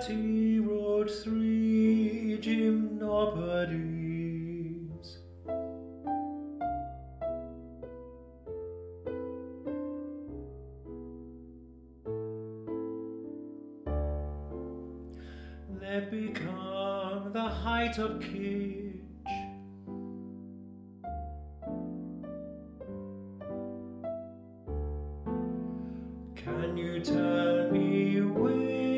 Satie wrote 3 gymnopedies. They've become the height of kitsch. Can you tell me where